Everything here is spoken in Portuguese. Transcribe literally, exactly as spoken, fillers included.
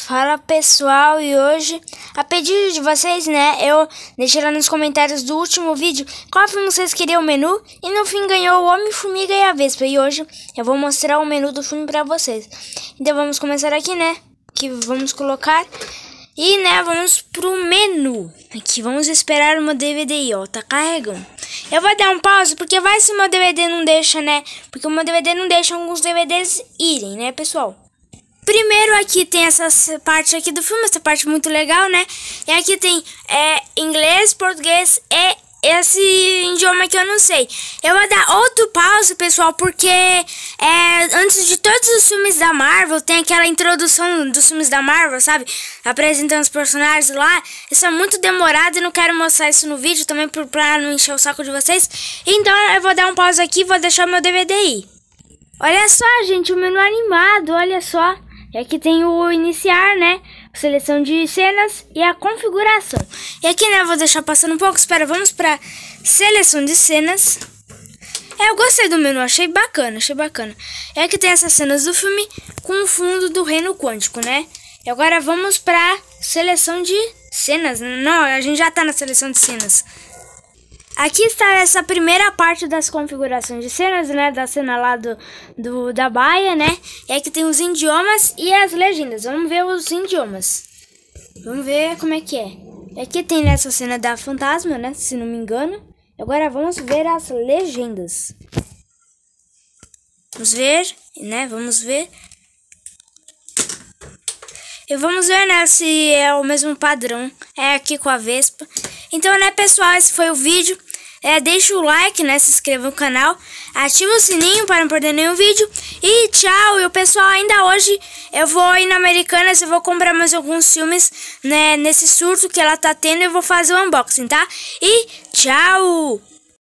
Fala pessoal, e hoje, a pedido de vocês, né, eu deixei lá nos comentários do último vídeo qual filme vocês queriam o menu, e no fim ganhou o Homem-Formiga e a Vespa, e hoje eu vou mostrar o menu do filme pra vocês. Então vamos começar aqui, né, que vamos colocar, e né, vamos pro menu, aqui vamos esperar o meu D V D aí, ó, tá carregando. Eu vou dar um pause, porque vai se o meu D V D não deixa, né, porque o meu D V D não deixa alguns D V Ds irem, né, pessoal. Primeiro aqui tem essa parte aqui do filme, essa parte muito legal, né? E aqui tem é, inglês, português e esse idioma que eu não sei. Eu vou dar outro pause, pessoal, porque é, antes de todos os filmes da Marvel, tem aquela introdução dos filmes da Marvel, sabe? Apresentando os personagens lá. Isso é muito demorado e não quero mostrar isso no vídeo também pra não encher o saco de vocês. Então eu vou dar um pause aqui e vou deixar meu D V D aí. Olha só, gente, o menu animado, olha só. E aqui tem o iniciar, né? Seleção de cenas e a configuração. E aqui, né, eu vou deixar passando um pouco. Espera, vamos pra seleção de cenas. É, eu gostei do menu, achei bacana, achei bacana. E aqui tem essas cenas do filme com o fundo do reino quântico, né? E agora vamos pra seleção de cenas. Não, a gente já tá na seleção de cenas. Aqui está essa primeira parte das configurações de cenas, né? Da cena lá do, do, da baia, né? E aqui tem os idiomas e as legendas. Vamos ver os idiomas. Vamos ver como é que é. E aqui tem nessa cena da fantasma, né? Se não me engano. Agora vamos ver as legendas. Vamos ver, né? Vamos ver. E vamos ver, né? Se é o mesmo padrão. É aqui com a Vespa. Então, né, pessoal? Esse foi o vídeo. É, deixa o like, né? Se inscreva no canal. Ativa o sininho para não perder nenhum vídeo. E tchau! E o pessoal, ainda hoje eu vou ir na Americanas. Eu vou comprar mais alguns filmes, né? Nesse surto que ela tá tendo. Eu vou fazer o unboxing, tá? E tchau!